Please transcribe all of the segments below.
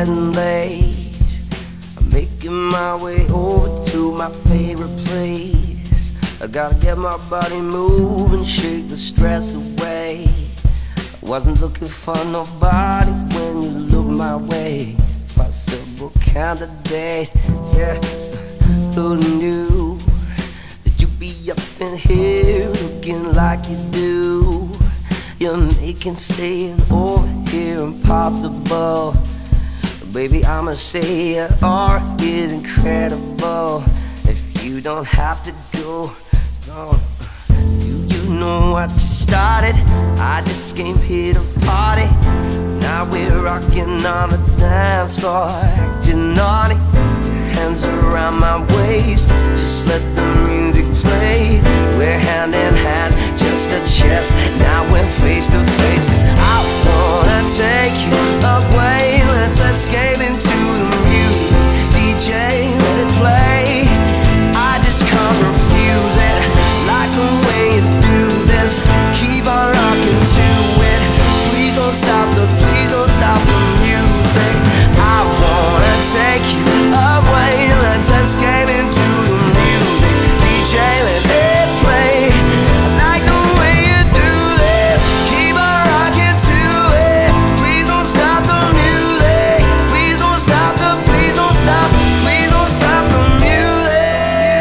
getting late. I'm making my way over to my favorite place. I gotta get my body moving, shake the stress away. I wasn't looking for nobody when you looked my way. Possible candidate, yeah. Who knew that you'd be up in here looking like you do? You're making staying over here impossible. Baby, I'ma say your art is incredible. If you don't have to go, no. You know what you started. I just came here to party. Now we're rocking on the dance floor, acting naughty. Hands around my waist, just let the music play. We're hand in hand, just a chest. Now we're face to face, 'cause I wanna take you away. Let's escape into the music. DJ, let it play. I just can't refuse it. Like the way you do this. Keep on rocking to it. Please don't stop the music. I wanna take you away. Let's escape into the music. DJ, let it play. I like the way you do this. Keep on rocking to it. Please don't stop the music. Please don't stop the, please don't stop, please don't stop the music.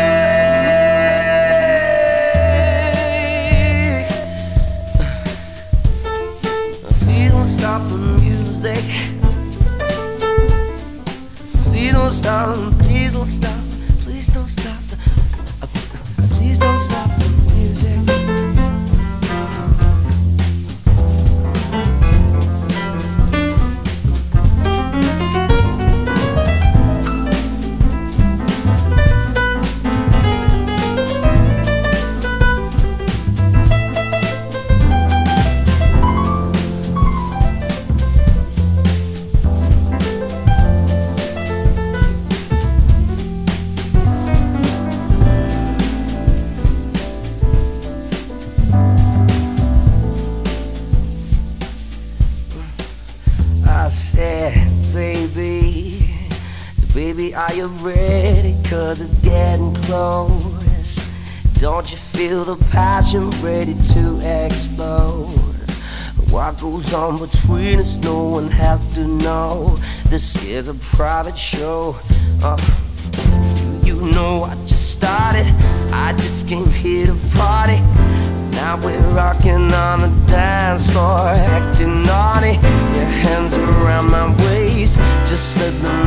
Please don't stop the music. Please don't stop, please don't stop, please don't stop the, please don't stop the music. I said, baby, so baby, are you ready? 'Cause it's getting close. Don't you feel the passion ready to explode? What goes on between us, no one has to know. This is a private show. You know I just started. I just came here to party. Now we're rocking on the dance floor, acting naughty. Your hands around my waist, just let them